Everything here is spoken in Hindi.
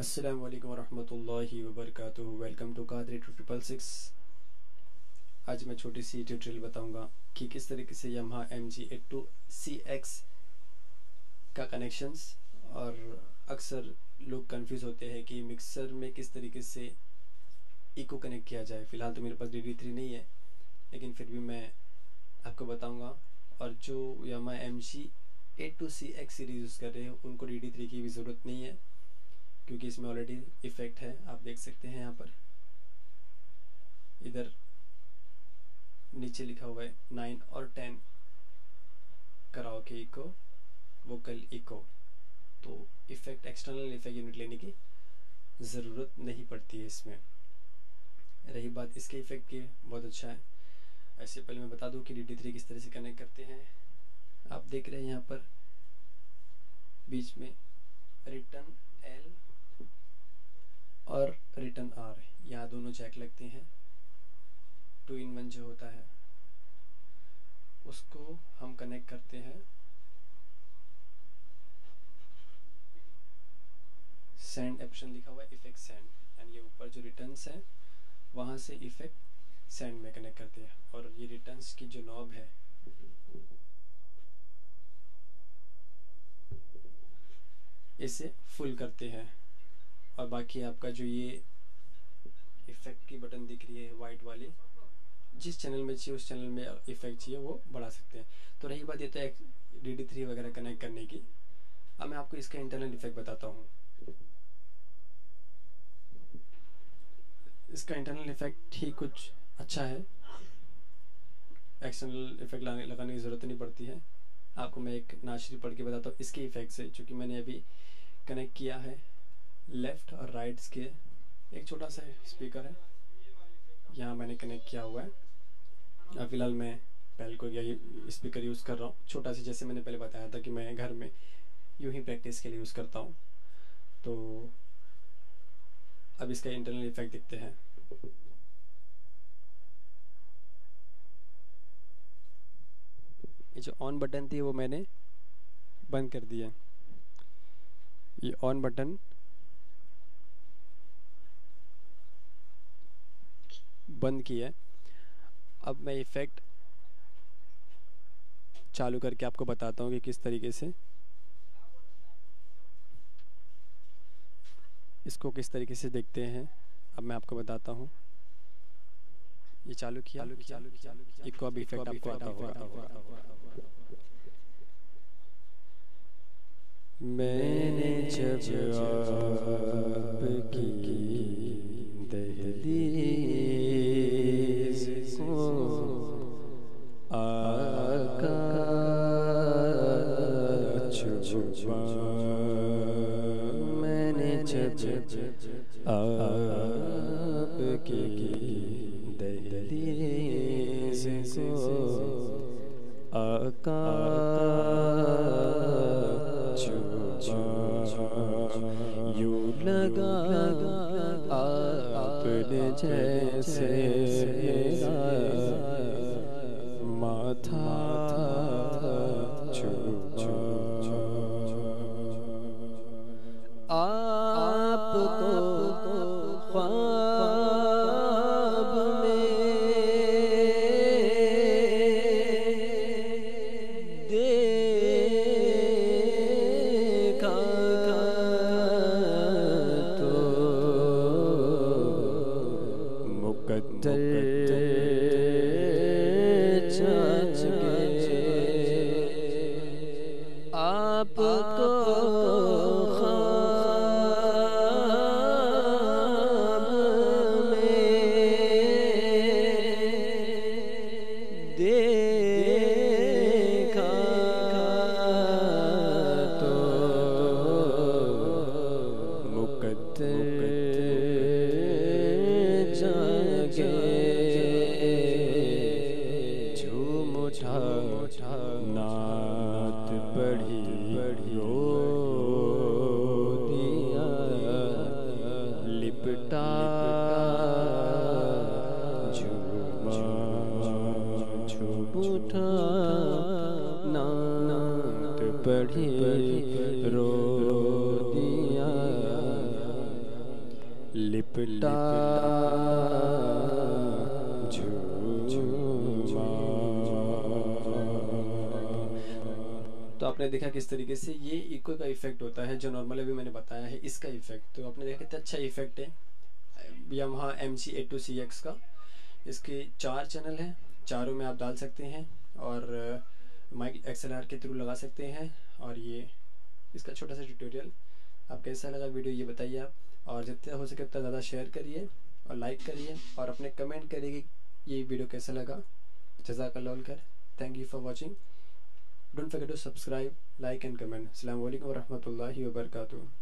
अस्सलामु अलैकुम वरहमतुल्लाहि वबरकातुहू। Welcome to Qadri 2666। आज मैं छोटी सी ट्यूटोरियल बताऊंगा कि किस तरीके से Yamaha MG82CX का कनेक्शंस, और अक्सर लोग कंफ्यूज होते हैं कि मिक्सर में किस तरीके से इको कनेक्ट किया जाए। फ़िलहाल तो मेरे पास DD3 नहीं है, लेकिन फिर भी मैं आपको बताऊंगा। और जो Yamaha MG82CX सीरीज़ यूज़ कर रहे हैं उनको DD3 की भी ज़रूरत नहीं है, क्योंकि इसमें ऑलरेडी इफ़ेक्ट है। आप देख सकते हैं यहाँ पर, इधर नीचे लिखा हुआ है 9 और 10 कराओके इको, वोकल इको। तो इफ़ेक्ट, एक्सटर्नल इफ़ेक्ट यूनिट लेने की ज़रूरत नहीं पड़ती है इसमें। रही बात इसके इफ़ेक्ट की, बहुत अच्छा है। ऐसे पहले मैं बता दूं कि DD3 किस तरह से कनेक्ट करते हैं। आप देख रहे हैं यहाँ पर बीच में रिटर्न L और रिटर्न R, यहाँ दोनों जैक लगते हैं। 2 in 1 जो होता है उसको हम कनेक्ट करते हैं सेंड ऑप्शन लिखा हुआ है, इफेक्ट सेंड, यानी ये ऊपर जो रिटर्न्स है वहाँ से इफेक्ट सेंड में कनेक्ट करते हैं। और ये रिटर्न्स की जो नॉब है इसे फुल करते हैं। और बाकी आपका जो ये इफ़ेक्ट की बटन दिख रही है वाइट वाली, जिस चैनल में चाहिए उस चैनल में इफ़ेक्ट चाहिए वो बढ़ा सकते हैं। तो रही बात ये तो DD3 वगैरह कनेक्ट करने की। अब मैं आपको इसका इंटरनल इफ़ेक्ट बताता हूँ। इसका इंटरनल इफ़ेक्ट ही कुछ अच्छा है, एक्सटर्नल इफ़ेक्ट लगाने की ज़रूरत नहीं पड़ती है। आपको मैं एक नाशरीफ पढ़ के बताता हूँ इसके इफ़ेक्ट से, चूँकि मैंने अभी कनेक्ट किया है लेफ़्ट और राइट्स के। एक छोटा सा स्पीकर है, यहाँ मैंने कनेक्ट किया हुआ है। फ़िलहाल मैं पहले को यही स्पीकर यूज़ कर रहा हूँ, छोटा सा, जैसे मैंने पहले बताया था कि मैं घर में यूँ ही प्रैक्टिस के लिए यूज़ करता हूँ। तो अब इसका इंटरनल इफ़ेक्ट दिखते हैं। ये जो ऑन बटन थी वो मैंने बंद कर दिया। ये ऑन बटन बंद किया है। अब मैं इफ़ेक्ट चालू करके आपको बताता हूँ कि किस तरीके से इसको किस तरीके से देखते हैं। अब मैं आपको बताता हूँ। ये चालू किया, इको अब इफ़ेक्ट आपको आता होगा। मैंने जब आपकी दहलीज़ को आका छुपा, मैंने जब आपकी दहलीज़ को आका यूं लगा आपने जैसे मेरा माथा छुपा। आपको ख्वाब में देखा तो मुकद्दर जांच के आपको ख्वाब में देखा तो मुकद्दर जागे, झूम उठा नात बढ़ी रो दिया, लिपटा झूमा झूम उठा नात बढ़ी रो दिया, लिपटा झूमा। तो आपने देखा किस तरीके से ये इको का इफेक्ट होता है, जो नॉर्मली अभी मैंने बताया है इसका इफेक्ट। तो आपने देखा कितना अच्छा इफेक्ट है यामाहा MG82CX का। इसके 4 चैनल हैं, चारों में आप डाल सकते हैं और माइक XLR के थ्रू लगा सकते हैं। और ये इसका छोटा सा ट्यूटोरियल। आप कैसा लगा वीडियो ये बताइए आप, और जितना हो सके उतना ज़्यादा शेयर करिए और लाइक करिए और अपने कमेंट करिए कि ये वीडियो कैसा लगा। जज़ाकल्लाह खैर। Thank you for watching. Don't forget to subscribe, like and comment. अस्सलाम वालेकुम व रहमतुल्लाहि व बरकातुहू।